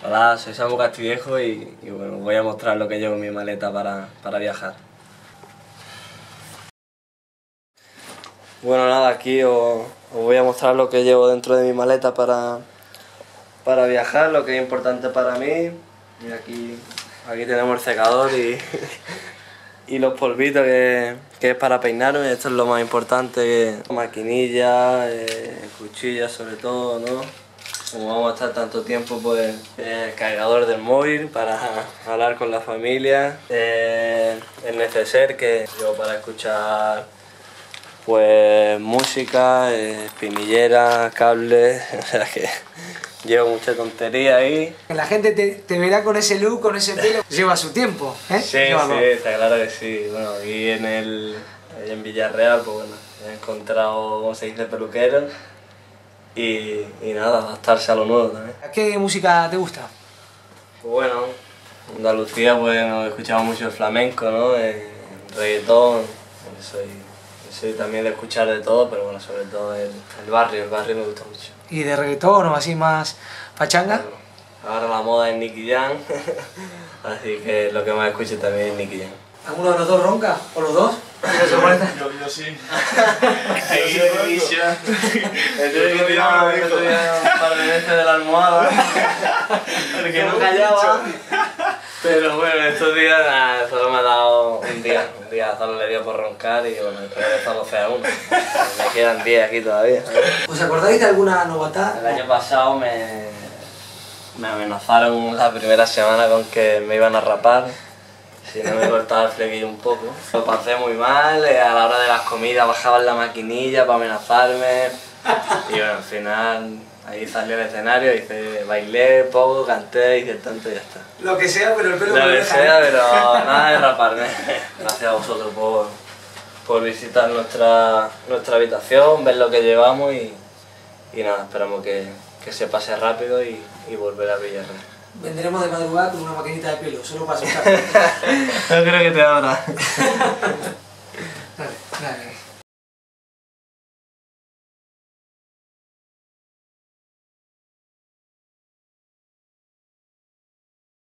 Hola, soy Samu Castillejo y bueno, voy a mostrar lo que llevo en mi maleta para viajar. Bueno, nada, aquí os voy a mostrar lo que llevo dentro de mi maleta para viajar, lo que es importante para mí. Y aquí tenemos el secador y los polvitos que es para peinarme. Esto es lo más importante, maquinilla, cuchillas sobre todo, ¿no? Como vamos a estar tanto tiempo, pues el cargador del móvil para hablar con la familia, el neceser que llevo para escuchar pues música, espinilleras, cables, o sea que llevo mucha tontería ahí. La gente te verá con ese look, con ese pelo, lleva su tiempo, ¿eh? Sí, sí, está claro que sí. Bueno, aquí en Villarreal, pues bueno, he encontrado, como se dice, peluqueros y nada, adaptarse a lo nuevo también. ¿Qué música te gusta? Pues bueno, en Andalucía pues nos escuchamos mucho el flamenco, ¿no? El reggaetón, soy también de escuchar de todo, pero bueno, sobre todo el barrio me gusta mucho. ¿Y de reggaetón o así más pachanga? Bueno, ahora la moda es Nicky Jam, así que lo que más escucho también es Nicky Jam. ¿Alguno de los dos ronca? ¿O los dos? Yo sí. Estoy que tiraba un par de veces de la almohada porque no callaba. Pero bueno, estos días nada, solo me ha dado un día solo le dio por roncar y bueno, he estado 12-1. Me quedan 10 aquí todavía. ¿Os acordáis de alguna novedad? El año pasado me amenazaron la primera semana con que me iban a rapar si no me cortaba el flequillo un poco. Lo pasé muy mal, a la hora de las comidas bajaban la maquinilla para amenazarme y bueno, al final ahí salí al escenario, bailé poco, canté, hice tanto y ya está. Lo que sea, pero el pelo Lo que sea, pero nada de raparme. Gracias a vosotros por visitar nuestra habitación, ver lo que llevamos y nada, esperamos que se pase rápido y volver a Villarreal. Vendremos de madrugada con una maquinita de pelo, solo para asustar. No creo que te abra.